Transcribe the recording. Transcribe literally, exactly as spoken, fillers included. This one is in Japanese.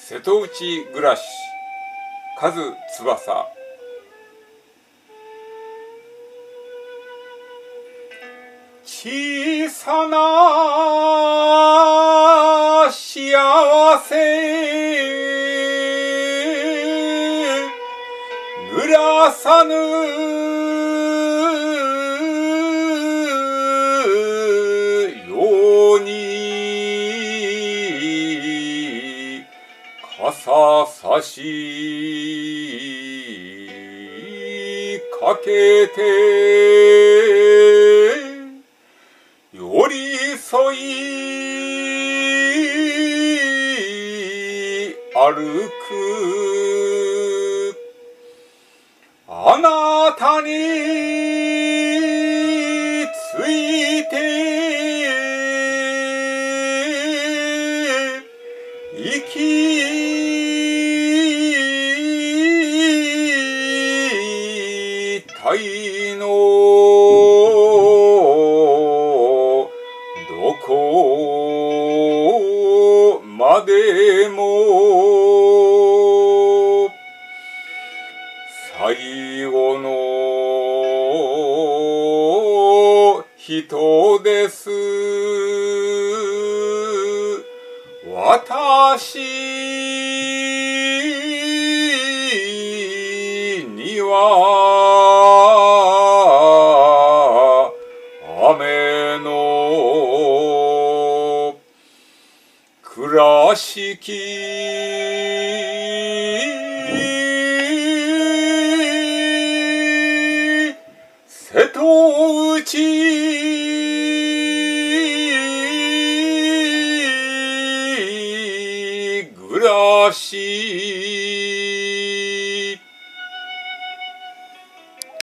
瀬戸内ぐらし数翼。小さな幸せぐらさぬように傘差しかけて寄り添い歩くあなたについて生きたいのどこまでも最後の人です私には雨の倉敷瀬戸内ぐらし